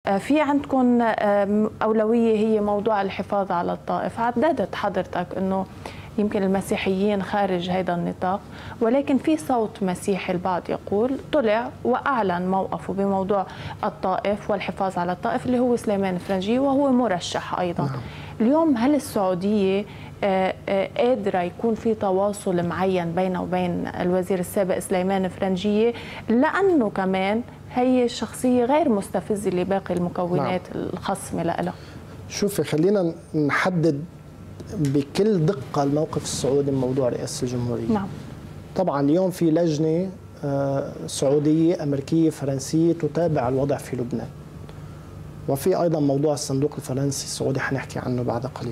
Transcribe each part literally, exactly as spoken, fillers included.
في عندكم أولوية هي موضوع الحفاظ على الطائف. عددت حضرتك أنه يمكن المسيحيين خارج هذا النطاق، ولكن في صوت مسيحي البعض يقول طلع وأعلن موقفه بموضوع الطائف والحفاظ على الطائف اللي هو سليمان فرنجي، وهو مرشح أيضا. نعم. اليوم هل السعودية قادرة يكون في تواصل معين بينه وبين الوزير السابق سليمان فرنجية، لأنه كمان هي شخصية غير مستفزة لباقي المكونات نعم. الخصمة لها؟ شوفي، خلينا نحدد بكل دقة الموقف السعودي من موضوع رئاسة الجمهورية. نعم. طبعا اليوم في لجنة سعودية أمريكية فرنسية تتابع الوضع في لبنان، وفي أيضا موضوع الصندوق الفرنسي السعودي حنحكي عنه بعد قليل.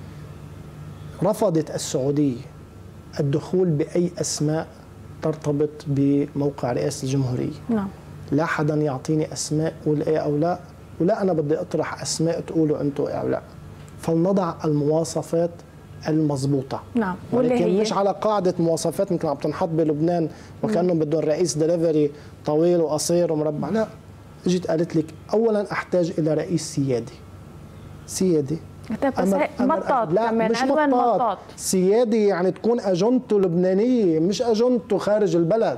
رفضت السعودية الدخول بأي أسماء ترتبط بموقع رئاسة الجمهورية. نعم. لا حدا يعطيني أسماء قول إيه أو لا، ولا أنا بدي أطرح أسماء تقولوا أنتوا إيه أو لا. فلنضع المواصفات المضبوطة. نعم. ولكن هي مش على قاعدة مواصفات مثل عم تنحط بلبنان وكأنهم بدهم رئيس دليفري طويل وقصير ومربع. لا، اجت قالت لك أولا أحتاج إلى رئيس سيادي. سيادي أمر مطاط. لا مش مطاط، سيادي يعني تكون أجندته لبنانية مش أجندته خارج البلد.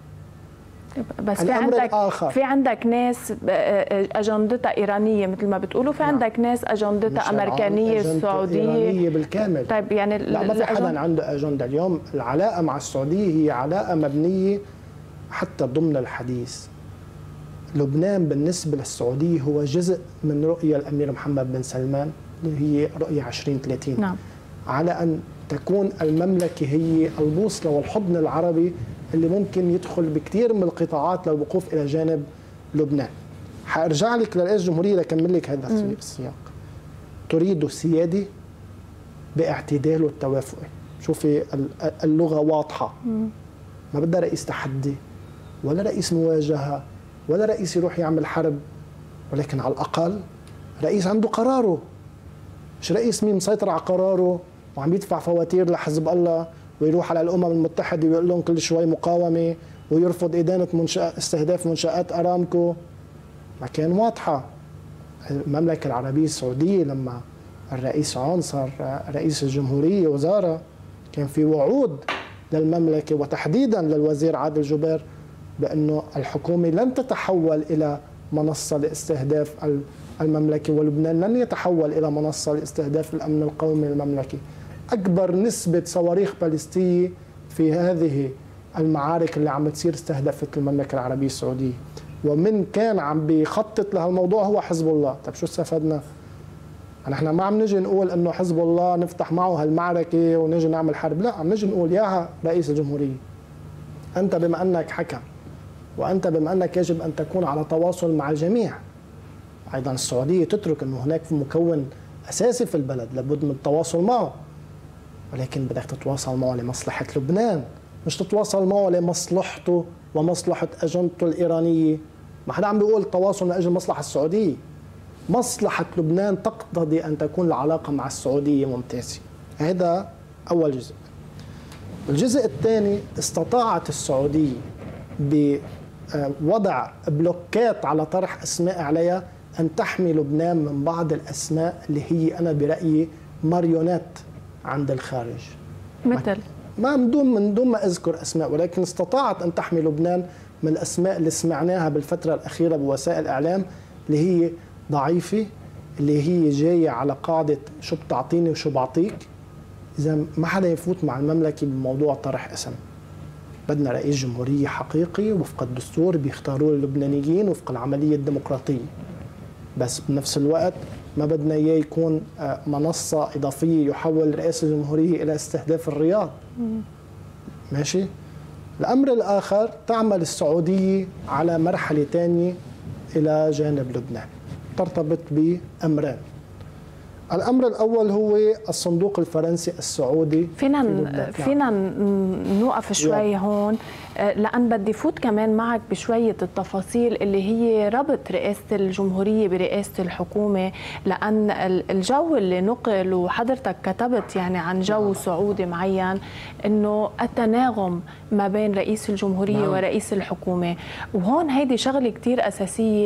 بس في عندك الآخر. في عندك ناس اجندتها ايرانيه مثل ما بتقولوا، في عندك ناس اجندتها امريكانيه سعوديه ايرانيه بالكامل. طيب يعني لا، ما في حدا عنده اجنده. اليوم العلاقه مع السعوديه هي علاقه مبنيه حتى ضمن الحديث. لبنان بالنسبه للسعوديه هو جزء من رؤيه الامير محمد بن سلمان اللي هي رؤيه عشرين ثلاثين. نعم. على ان تكون المملكه هي البوصله والحضن العربي اللي ممكن يدخل بكثير من القطاعات للوقوف الى جانب لبنان. حارجع لك لرئيس الجمهوريه لكمل لك هذا السياق. تريد سيادي باعتدال والتوافق. شوفي اللغه واضحه. مم. ما بدها رئيس تحدي ولا رئيس مواجهه ولا رئيس يروح يعمل حرب، ولكن على الاقل رئيس عنده قراره، مش رئيس مين مسيطر على قراره وعم يدفع فواتير لحزب الله ويروح على الامم المتحده ويقول لهم كل شوي مقاومه ويرفض ادانه منشأ استهداف منشآت ارامكو. ما كان واضحه. المملكه العربيه السعوديه لما الرئيس عون صار رئيس الجمهوريه وزاره، كان في وعود للمملكه وتحديدا للوزير عادل جبير بانه الحكومه لن تتحول الى منصه لاستهداف المملكه، ولبنان لن يتحول الى منصه لاستهداف الامن القومي للمملكه. أكبر نسبة صواريخ باليستية في هذه المعارك اللي عم تصير استهدفت المملكة العربية السعودية، ومن كان عم بيخطط لهالموضوع هو حزب الله. طيب شو استفدنا؟ نحن ما عم نجي نقول انه حزب الله نفتح معه هالمعركة ونجي نعمل حرب، لا، عم نجي نقول يا رئيس الجمهورية، أنت بما أنك حكم وأنت بما أنك يجب أن تكون على تواصل مع الجميع. أيضا السعودية تترك أنه هناك مكون أساسي في البلد لابد من التواصل معه، ولكن بدك تتواصل معه لمصلحة لبنان، مش تتواصل معه لمصلحته ومصلحة أجندته الإيرانية. ما حدا عم بيقول التواصل من أجل مصلحة السعودية. مصلحة لبنان تقتضي أن تكون العلاقة مع السعودية ممتازة. هذا أول جزء. الجزء الثاني، استطاعت السعودية بوضع بلوكات على طرح أسماء عليها أن تحمي لبنان من بعض الأسماء اللي هي أنا برأيي ماريونات عند الخارج. مثل ما من دون من دون ما اذكر اسماء، ولكن استطاعت ان تحمي لبنان من الاسماء اللي سمعناها بالفتره الاخيره بوسائل الاعلام اللي هي ضعيفه، اللي هي جايه على قاعده شو بتعطيني وشو بعطيك. اذا ما حدا يفوت مع المملكه بموضوع طرح اسم. بدنا رئيس جمهوريه حقيقي وفق الدستور بيختاروه اللبنانيين وفق العمليه الديمقراطيه، بس بنفس الوقت ما بدنا اياه يكون منصه اضافيه يحول رئاسه الجمهوريه الى استهداف الرياض. ماشي؟ الامر الاخر، تعمل السعوديه على مرحله ثانيه الى جانب لبنان ترتبط بامرين. الامر الاول هو الصندوق الفرنسي السعودي. فينا فينا نوقف شوي هون، لأن بدي فوت كمان معك بشوية التفاصيل اللي هي ربط رئاسة الجمهورية برئاسة الحكومة، لأن الجو اللي نقل وحضرتك كتبت يعني عن جو سعودي معين، إنه التناغم ما بين رئيس الجمهورية ورئيس الحكومة، وهون هيدي شغلة كتير أساسية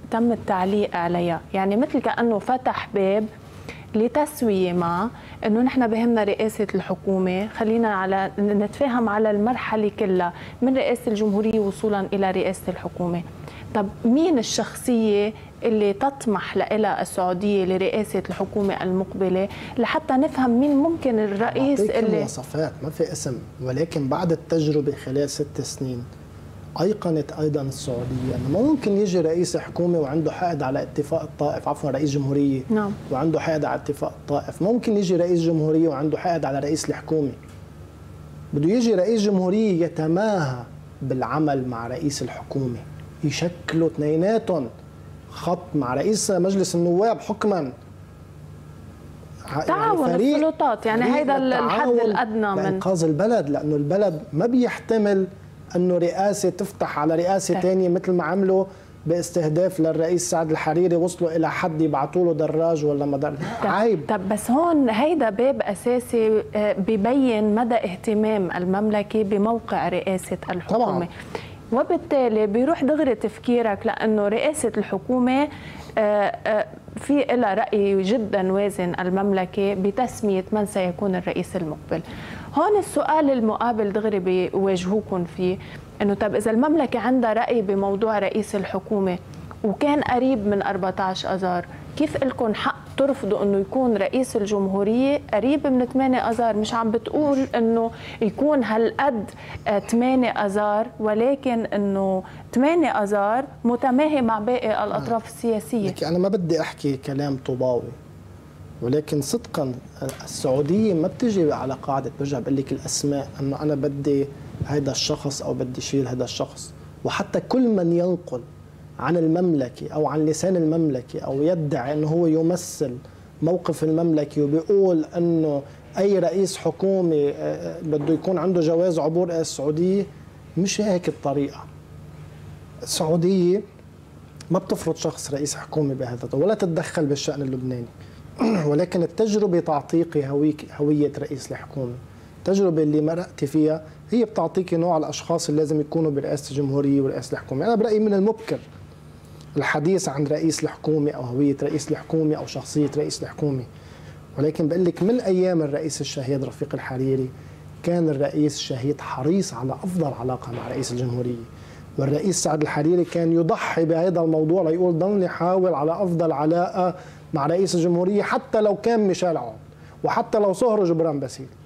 تم التعليق عليها، يعني مثل كأنه فتح باب لتسوية مع انه نحن بهمنا رئاسة الحكومة، خلينا على نتفاهم على المرحلة كلها من رئاسة الجمهورية وصولا الى رئاسة الحكومة. طب مين الشخصية اللي تطمح لها السعودية لرئاسة الحكومة المقبلة لحتى نفهم مين ممكن الرئيس اللي مواصفات ما في اسم، ولكن بعد التجربة خلال ست سنين أيقنت أيضا السعودية أنه ما ممكن يجي رئيس حكومة وعنده حقد على اتفاق الطائف، عفوا رئيس جمهورية نعم. وعنده حقد على اتفاق الطائف، ممكن يجي رئيس جمهورية وعنده حقد على رئيس الحكومة. بده يجي رئيس جمهورية يتماهى بالعمل مع رئيس الحكومة، يشكلوا اثنيناتهم خط مع رئيس مجلس النواب حكما، تعاون يعني السلطات، يعني هيدا الحد الأدنى من إنقاذ البلد، لأنه البلد ما بيحتمل أنه رئاسة تفتح على رئاسة ثانية مثل ما عملوا باستهداف للرئيس سعد الحريري، وصلوا إلى حد يبعثوا له دراج ولا مدر. عيب. طب بس هون هيدا باب أساسي ببين مدى اهتمام المملكة بموقع رئاسة الحكومة طبعا. وبالتالي بيروح دغري تفكيرك لأنه رئاسة الحكومة في لها رأي جدا وازن المملكة بتسمية من سيكون الرئيس المقبل. هون السؤال المقابل دغري بيواجهوكم فيه انه طب اذا المملكة عندها رأي بموضوع رئيس الحكومة وكان قريب من أربعة عشر أذار، كيف لكم حق ترفضوا انه يكون رئيس الجمهورية قريب من ثمانية أذار؟ مش عم بتقول انه يكون هالقد ثمانية أذار، ولكن انه ثمانية أذار متماهي مع باقي الاطراف السياسية. لكن انا ما بدي احكي كلام طوباوي، ولكن صدقا السعودية ما بتجي على قاعدة برجع بقول لك الاسماء انه انا بدي هذا الشخص او بدي شيل هذا الشخص، وحتى كل من ينقل عن المملكة أو عن لسان المملكة أو يدعي أنه هو يمثل موقف المملكة وبيقول أنه أي رئيس حكومة بده يكون عنده جواز عبور إلى السعودية، مش هيك الطريقة. السعودية ما بتفرض شخص رئيس حكومة بهذا ولا تتدخل بالشأن اللبناني، ولكن التجربة تعطيك هوية رئيس الحكومة. التجربة اللي مرقتي فيها هي بتعطيك نوع الأشخاص اللي لازم يكونوا برئاسة الجمهورية ورئاسة الحكومة. أنا برأيي من المبكر الحديث عن رئيس الحكومة أو هوية رئيس الحكومة أو شخصية رئيس الحكومة، ولكن بقول لك من أيام الرئيس الشهيد رفيق الحريري كان الرئيس الشهيد حريص على أفضل علاقة مع رئيس الجمهورية، والرئيس سعد الحريري كان يضحي بهذا الموضوع ليقول ضلني حاول على أفضل علاقة مع رئيس الجمهورية حتى لو كان ميشيل عون وحتى لو صهره جبران باسيل.